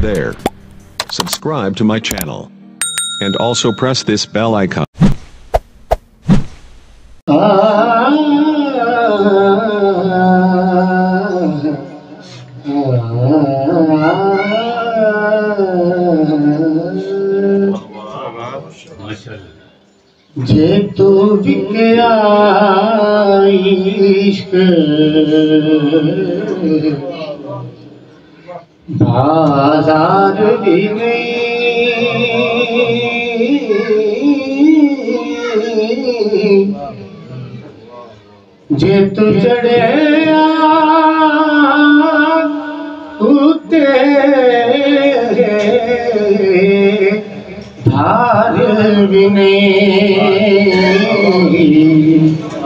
there. Subscribe to my channel. And also press this bell icon. जे तो बिकया इश्क बाजार भी नहीं, जे तो चढ़े उते धार भी नहीं।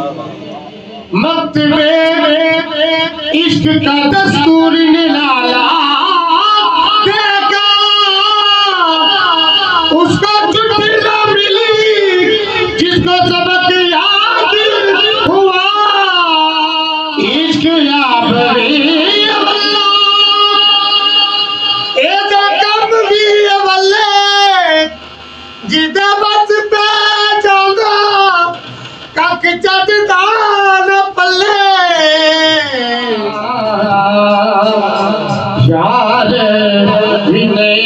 मत में इश्क का दस्तूर निराला देखा, उसको छुट्टी न मिली जिसको सबक याद हुआ। इश्क याद जिदा बस पे जाऊंगा कक चढ़दा न पल्ले। यार भी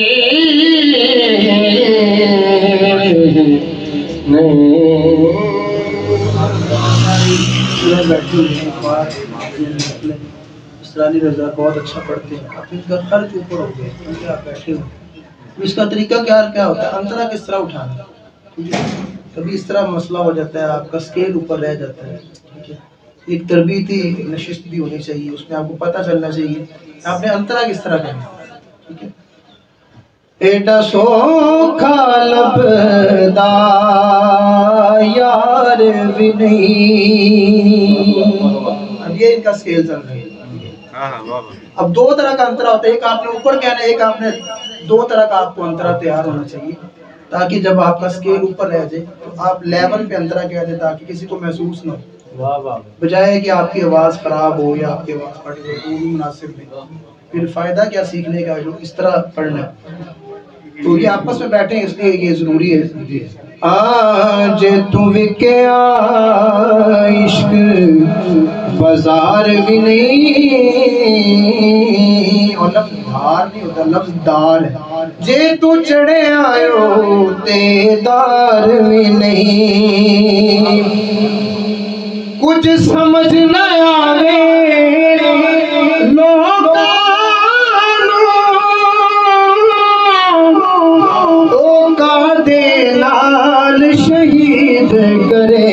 इसरानी रजा बहुत अच्छा पढ़ते हैं। अब इनका खर्च ऊपर हो गया क्योंकि आप बैठे हो। इसका तरीका क्या होता है, अंतरा किस तरह उठाना। ठीक है, कभी इस तरह मसला हो जाता है, आपका स्केल ऊपर रह जाता है। ठीक है, एक तरबीती नशिस्त भी होनी चाहिए, उसमें आपको पता चलना चाहिए आपने अंतरा किस तरह करना। ठीक है, एटा सोखा लबदा यार भी नहीं। अब ये इनका स्केल चल रहा है। अब दो तरह का अंतरा होता है, एक आपने ऊपर कहना है, एक आपने दो तरह का आपको अंतरा तैयार होना चाहिए, ताकि जब आपका स्केल ऊपर रह जाए तो आप लेवल पे अंतरा कह दें, ताकि किसी को महसूस ना हो। बजाय कि आपकी आवाज़ खराब हो या आपकी आवाज़ फट गई तो भी मुनासिब नहीं। फिर फायदा क्या सीखने का, जो इस तरह पढ़ना। तो ये आपस में बैठे हैं इसलिए ये जरूरी है। आज तू विकया इश्क बाजार भी नहीं, और लफ्ज़दार नहीं होता, लफ्ज़दार है। जे तू चढ़े आयो तेदार भी नहीं, कुछ समझ न आवे शहीद करे।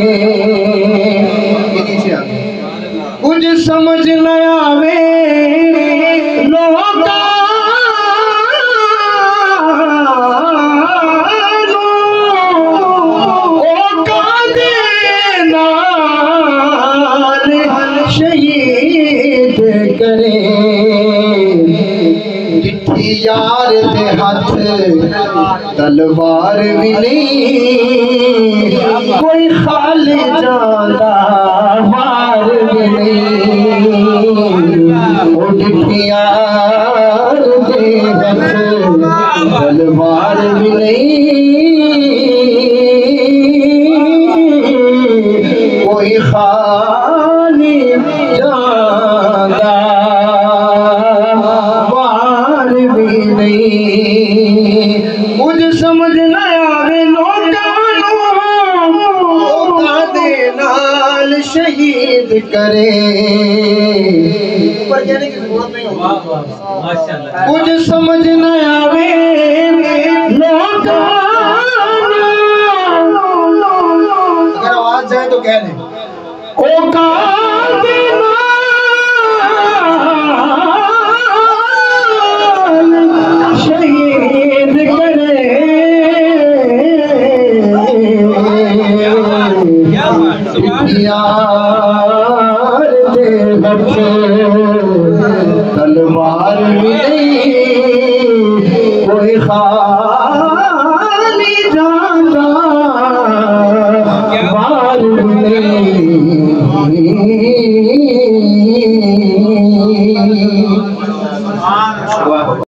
कुछ समझ न आवे लोगा शहीद करे। चिट्ठी यार दे हाथ तलवार भी नहीं, कोई खाली जांदा हार भी नहीं। चिट्ठी यार दे हाथ तलवार भी नहीं, कोई खाली जांदा वार भी नहीं। मुझे समझ न आवे लोगा दे नाल शहीद करे। ऊपर कहने की जरूरत नहीं होती। मुझे समझ न आवे लोगा, अगर आवाज जाए तो कह दें शहीद करे। यार दे बच्चे तलवार भी नहीं, कोई खाली जाना वार नहीं।